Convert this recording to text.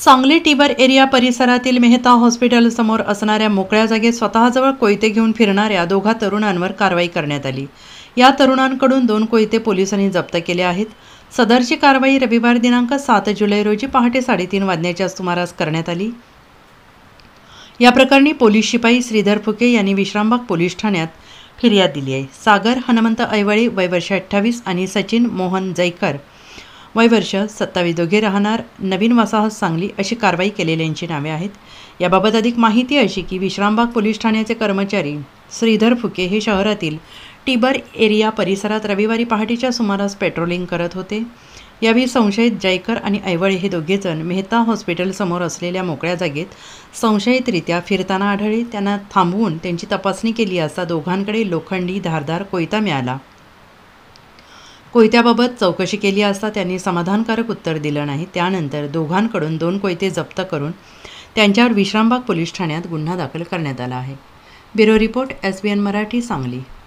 Sangli टिबर area परिसरातील Mehta hospital समोर असणाऱ्या मोकळ्या जागेत स्वतःजवळ कोयते घेऊन फिरणाऱ्या दोघा तरुणांवर कारवाई करण्यात आली। या तरुणांकडून 2 कोयते पोलिसांनी जप्त केले आहेत। सदरची कारवाई रविवार दिनांक 7 जुलै रोजी पहाटे 3:30 वाजण्याच्या सुमारास करण्यात आली। या प्रकरणी पोलीस शिपाई श्रीधर फुके यांनी विश्रामबाग पोलीस ठाण्यात फिर्याद दिली आहे। सागर हनुमंत ऐवळे वय वर्ष 28 आणि सचिन मोहन जयकर वय वर्ष 27 दोघे राहणार नवीन वसाहत सांगली अशी कारवाई केलेल्यांची नावे आहेत। याबाबत अधिक माहिती अशी की विश्रामबाग पोलीस ठाण्याचे कर्मचारी श्रीधर फुके हे शहरातील टिबर एरिया परिसरात रविवारी पहाटेच्या सुमारास पेट्रोलिंग करत होते। यावेळी संशयित जयकर आणि ऐवळे हे दोघेजण मेहता हॉस्पिटल समोर असलेल्या मोकळ्या जागेत संशयितरित्या फिरताना आढळले। त्यांना थांबवून त्यांची तपासणी केली असता दोघांकडे लोखंडी धारदार कोयता मिळाला। कोयत्याबाबत चौकशी केली असता त्यांनी समाधानकारक उत्तर दिलं नाही। त्यानंतर दोघांकडून 2 कोयते जप्त करून त्यांच्यावर विश्रामबाग पोलीस ठाण्यात गुन्हा दाखल करण्यात आला आहे। Bureau report SBN Marathi Sangli.